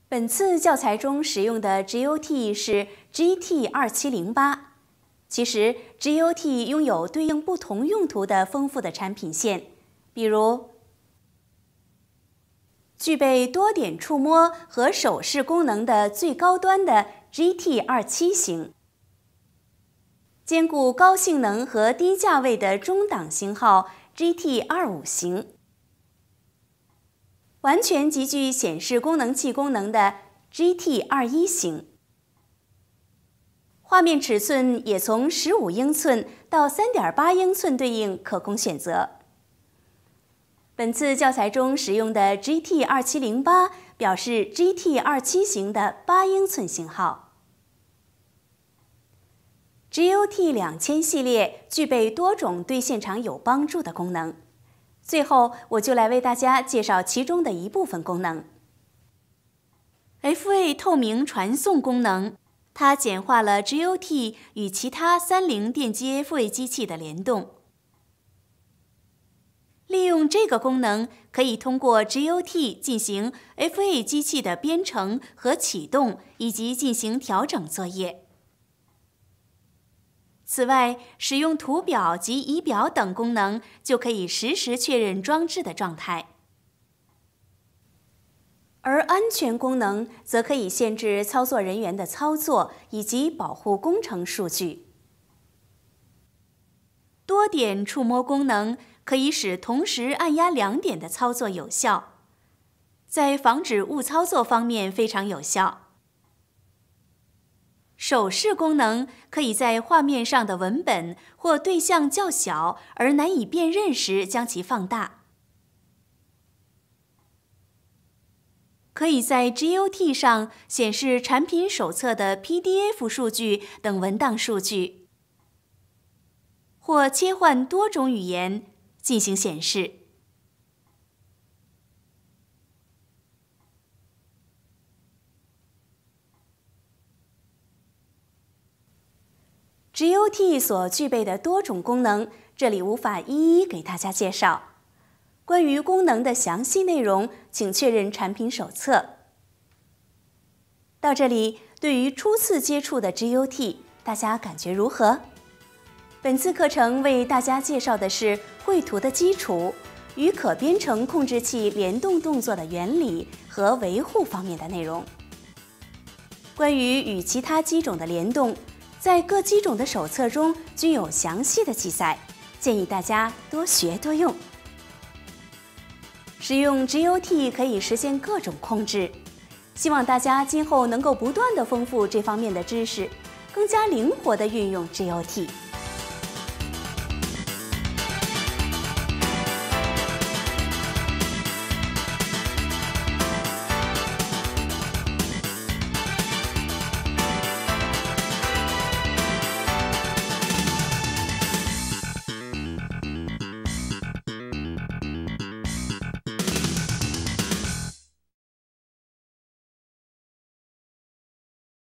本次教材中使用的 GOT 是 GT2708。其实 GOT 拥有对应不同用途的丰富的产品线，比如具备多点触摸和手势功能的最高端的 GT27型，兼顾高性能和低价位的中档型号 GT25型，完全极具显示功能器功能的 GT21型。画面尺寸也从15英寸到3.8英寸对应可供选择。本次教材中使用的 GT2708表示 GT27型的8英寸型号。GOT2000系列具备多种对现场有帮助的功能。最后，我就来为大家介绍其中的一部分功能。FA 透明传送功能。它简化了 GOT 与其他30电机 FA 机器的联动。利用这个功能，可以通过 GOT 进行 FA 机器的编程和启动，以及进行调整作业。此外，使用图表及仪表等功能，就可以实时确认装置的状态。而安全功能则可以限制操作人员的操作以及保护工程数据。多点触摸功能可以使同时按压2点的操作有效，在防止误操作方面非常有效。手势功能可以在画面上的文本或对象较小而难以辨认时将其放大。可以在 GOT 上显示产品手册的 PDF 数据等文档数据，或切换多种语言进行显示。GOT 所具备的多种功能，这里无法一一给大家介绍。关于功能的详细内容，请确认产品手册。到这里，对于初次接触的 GOT， 大家感觉如何？本次课程为大家介绍的是绘图的基础与可编程控制器联动动作的原理和维护方面的内容。关于与其他机种的联动，在各机种的手册中均有详细的记载，建议大家多学多用。使用 GOT 可以实现各种控制，希望大家今后能够不断地丰富这方面的知识，更加灵活地运用 GOT。